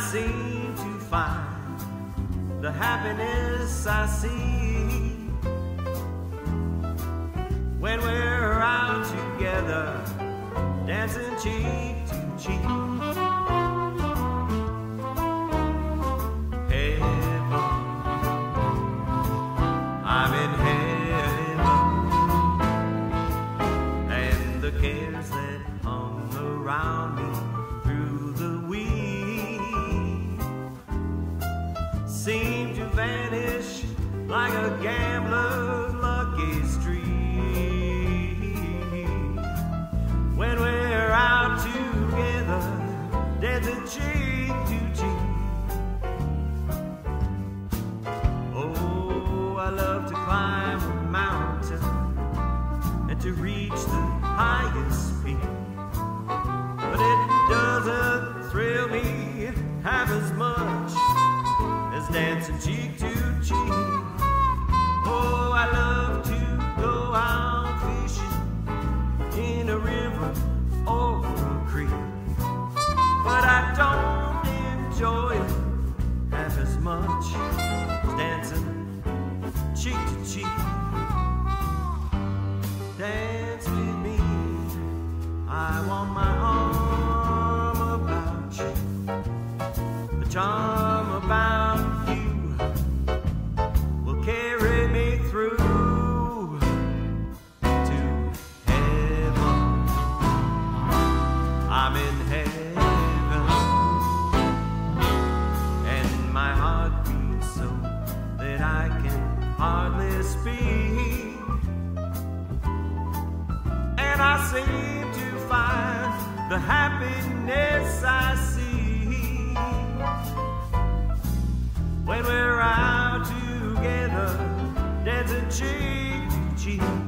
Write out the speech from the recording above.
seem to find the happiness I see when we're out together, dancing cheek to cheek. Heaven, I'm in heaven, and the cares that hung around me through the week seem to vanish like a gambler's lucky streak when we're out together, dancing cheek to cheek. Oh, I love to climb a mountain and to reach the highest peak, but it doesn't thrill me half as much as dancing cheek to cheek. Oh, I love to go out fishing in a river or a creek, but I don't enjoy it half as much as dancing cheek to cheek. Dance with me, I want my arm about you, the charm about you will carry me through to heaven. I'm in heaven, and my heart beats so that I can hardly speak, and I seem to find the happiness I see when we're out together, dancing cheek to cheek.